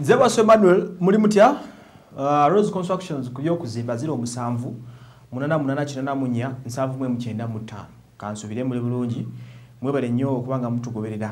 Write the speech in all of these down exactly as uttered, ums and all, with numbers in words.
Zebaso Emmanuel muri mutya uh, Rose Constructions kubyo kuzimba zero musanvu munana munana kinana munya nsanvu mwe mukenda mutano kansubire muri bulungi mwebale nnyo kubanga mutugoberera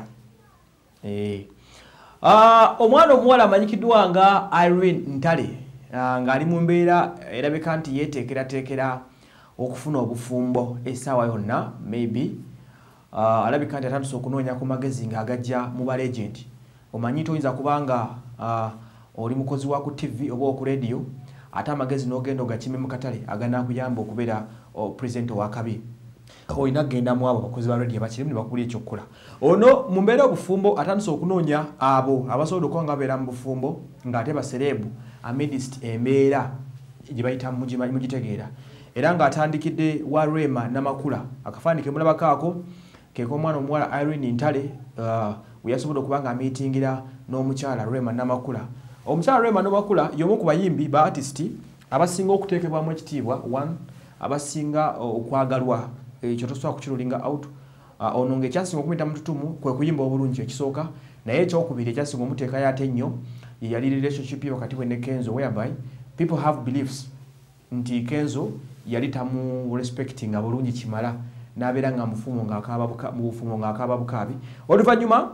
eh ah uh, omwana omuwala amanyikidwa nga Irene Ntale uh, ngali mu mbeera erabika nti yetekera tekera okufuna obufumbo esawa yonna maybe uh, alabika nti atandise okunoonya ku magezi nga agajja mu ba legend omanyi toyinza kubanga uh, oli mukozi wa ku T V oba ku radio ate amagezi n'ogenda ogakime mu katale agana kuyamba okubeera o president wa kabi oyina genda mu abo bakozi ba radio bakirimu bakuli ekyokola ono mu mbeera obufumbo atandise okunoonya abo abasobola okwanga beera mu bufumbo ng'ate baserebu amidst embeera gye bayita mu gitegeera era ng'atandikidde wa Rema Namakula akafaanike mulabakaako keko omwana omuwala Irene Ntale uh, uyasobola okubanga meetingira n'omukyala Rema Namakula. Omukyala Rema Namakula yomu ku bayimbi ba artist abasinga okuteekebwamu ekitiibwa one abasinga okwagalwa ekyo tosobola kukirulinga out uh, ono ng'ekyasinga okumita mu tutumu kwe kuyimba obulungi ekisooka naye ekyokubiri ekyasinga omuteeka yate ennyo yali relationship ye wakati we ne Kenzo whereby people have beliefs nti Kenzo yali tamu respecting abulungi kimala n'abeera nga mufumo ng'akaaba mu bufumo ng'akaaba bukabi oluvannyuma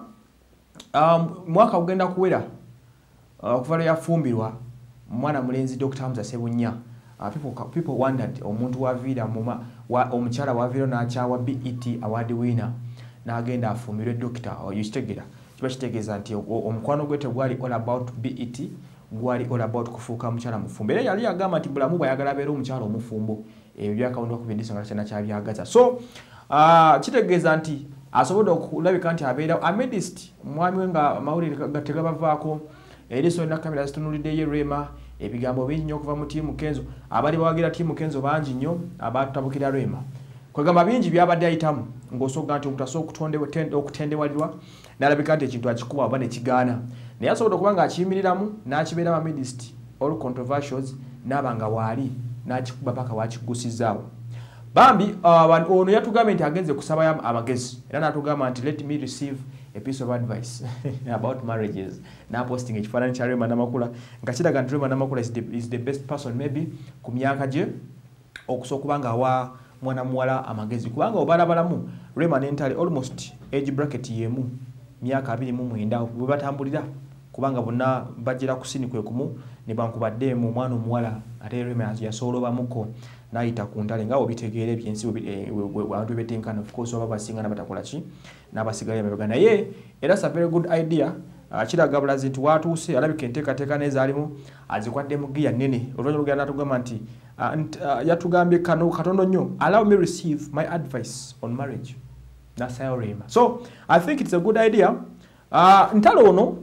um, mwaka ogenda kuwera okuva lwe yafumbirwa mwana mulenzi Doctor Hamza Sebunya uh, people, people wondered omuntu waviira muma wa, omukyala waviira n'akyawa B E T award winner n'agenda afumbirwe doctor oyitegeera kiba kitegeeza nti omukwano gwe tegwali all about B E T gwali all about kufuuka omukyala mufumbo era yali yagamba nti bulamu bwayagala abeera omukyala omufumbo ebyo byakawunda okubindisa nga kyana kyabyagaza so uh, kitegeeza nti asobodde okulabika nti abeera amidst mwami we nga amawulire gategabavaako eriso na kamera zitunulidde ye Rema ebigambo bingi nnyo okuva mu tiimu Kenzo abali bawagira tiimu Kenzo bangi nnyo abatabukira Rema kwegamba bingi byabadde ayitamu ng'osooka nti omuntu asobola okutendewalirwa n'alabika nti ekintu akikuba oba ne kigaana naye asobola okuba nga akiyimiriramu n'akibeera amidst all controversials n'abanga waali n'akikuba paka wakigusizaawo bambi uh, ono yatugambye nti agenze kusaba amagezi era n'atugamba nti let me receive a piece of advice about marriages na posting ekifaananyi kya Rema Namakula nga kiraga nti Rema Namakula is the, is the best person maybe ku myaka gye okusobola kubanga awa mwana muwala amagezi kubanga obalabalamu Rema Ntale almost age bracket yemu myaka abiri mu mwenda bwe batambulira kubanga bonna bajira kusini kwe kumu ne bankubadde mu mwana omuwala ate Rema yasolobamuko naayita ku Ntale nga obitegeera ebyensi abantu betenkana of course oba basinga n'abatakola ki n'abasigaye emabega naye era sa very good idea kiraga bulazi nti watuuse alabika enteekateeka n'ezaalimu azikwadde mu giya nnene olwanya lugenda natugamba nti yatugambye kano katono nnyo allow me receive my advice on marriage nasayo Rema so I think it's a good idea uh, Ntale ono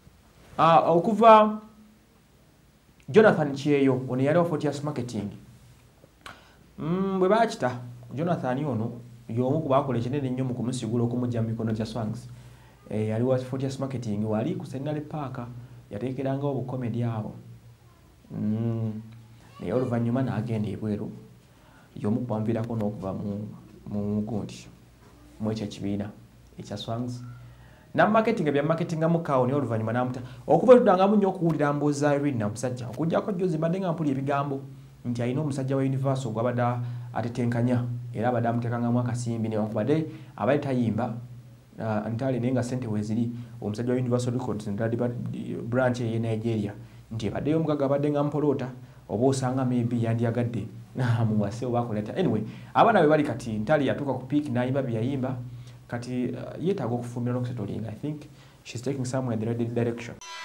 uh, okuva Jonathan Kyeyo ono yali wa Fortius Marketing Mm, bwe bakita Jonathan ono y'omu ku baakola ekinene nnyo mu kumusigula okumujja mu mikono gya Swanks eh, yali wa Fortius Marketing wali ku Senale Park yateekerangawo obukomedi abo mm, naye oluvannyuma n'agenda ebweru y'omu ku bamviirako n'okuva mu mugundi mu ekyo ekibiina ekya Swanks na marketing bya marketing amukawo naye oluvannyuma n'amuta okuva tuddangamu nnyo okuwulira mboozi za Irene Namusajja okujjako Jozi mbadde nga mpulira ebigambo nti ayina omusajja wa Universal gwabadde atetenkanya era abadde amuteekangamu akasimbi newankubadde abadde tayimba uh, Ntale naye nga ssente weeziri omusajja wa Universal Records branch ye Nigeria nti ebaddeyo omugaga abadde nga mpoloota oba osanga maybe yandiyagadde namuwase oba akoleta anyway abaana be bali kati Ntale yatuuka ku peak n'ayimba bye yayimba kati uh, yeetaaga okufumbira n'okusetolinga I think she's taking somewhere in the right direction.